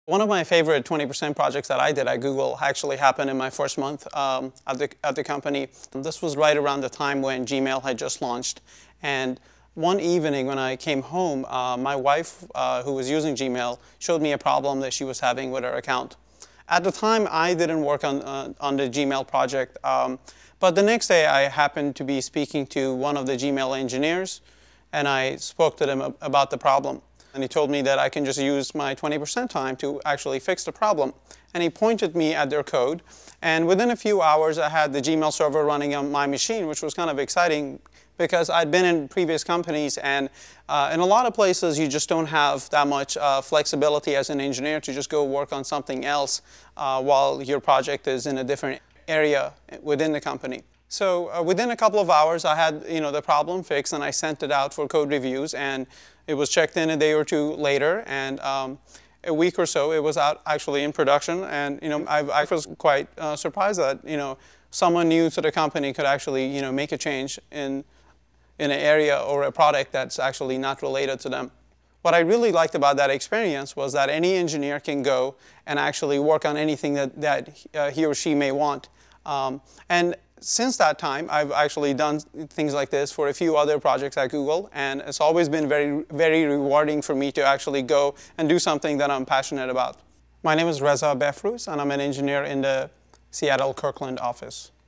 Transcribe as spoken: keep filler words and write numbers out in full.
One of my favorite twenty percent projects that I did at Google actually happened in my first month um, at, the, at the company. This was right around the time when Gmail had just launched. And one evening when I came home, uh, my wife, uh, who was using Gmail, showed me a problem that she was having with her account. At the time, I didn't work on, uh, on the Gmail project, um, but the next day I happened to be speaking to one of the Gmail engineers, and I spoke to them about the problem. And he told me that I can just use my twenty percent time to actually fix the problem. And he pointed me at their code, and within a few hours I had the Gmail server running on my machine, which was kind of exciting because I'd been in previous companies, and uh, in a lot of places you just don't have that much uh, flexibility as an engineer to just go work on something else uh, while your project is in a different area within the company. So uh, within a couple of hours I had you know, the problem fixed, and I sent it out for code reviews, and it was checked in a day or two later, and um, a week or so it was out actually in production. And you know, I, I was quite uh, surprised that you know, someone new to the company could actually you know, make a change in in an area or a product that's actually not related to them. What I really liked about that experience was that any engineer can go and actually work on anything that, that uh, he or she may want. Um, and since that time, I've actually done things like this for a few other projects at Google, and it's always been very, very rewarding for me to actually go and do something that I'm passionate about. My name is Reza, and I'm an engineer in the Seattle Kirkland office.